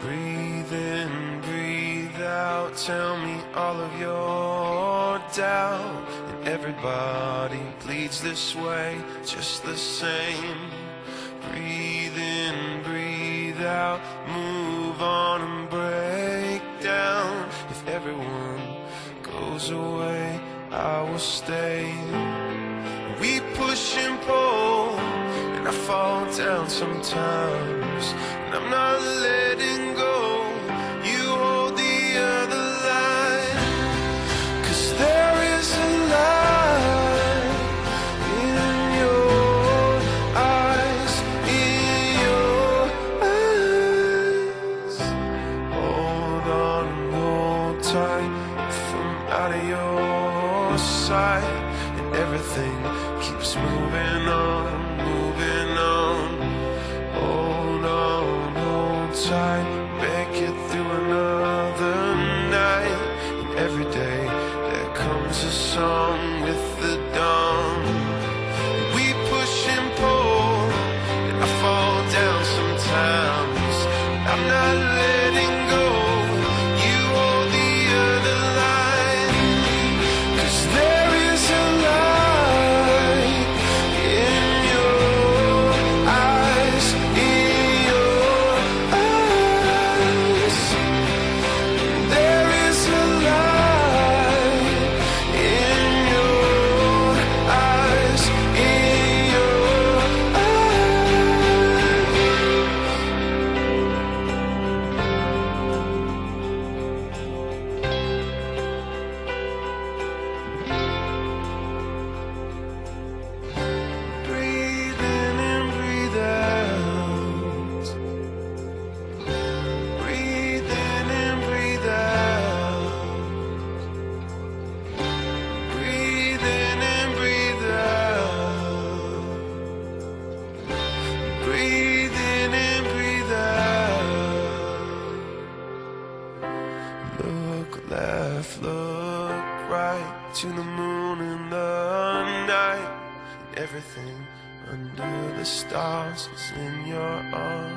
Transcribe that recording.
Breathe in, breathe out, tell me all of your doubt. And everybody bleeds this way, just the same. Breathe in, breathe out, move on and break down. If everyone goes away, I will stay. We push and pull, and I fall down sometimes, and I'm not letting go. You hold the other line, 'cause there is a light in your eyes, in your eyes. Hold on and hold tight, if I'm out of your sight, and everything keeps moving on, moving on. Hold on, hold tight, make it through another night. And every day there comes a song with the dawn. We push and pull, and I fall down sometimes. I'm not letting go. You hold the other line, 'cause there is a light in your eyes, in your eyes. There is a light in your eyes, in your eyes. Breathe in and breathe out. Breathe in and breathe out. Breathe in and breathe out. Breathe in and breathe out. Look left, look right, to the moon in the night. Everything under the stars is in your arms.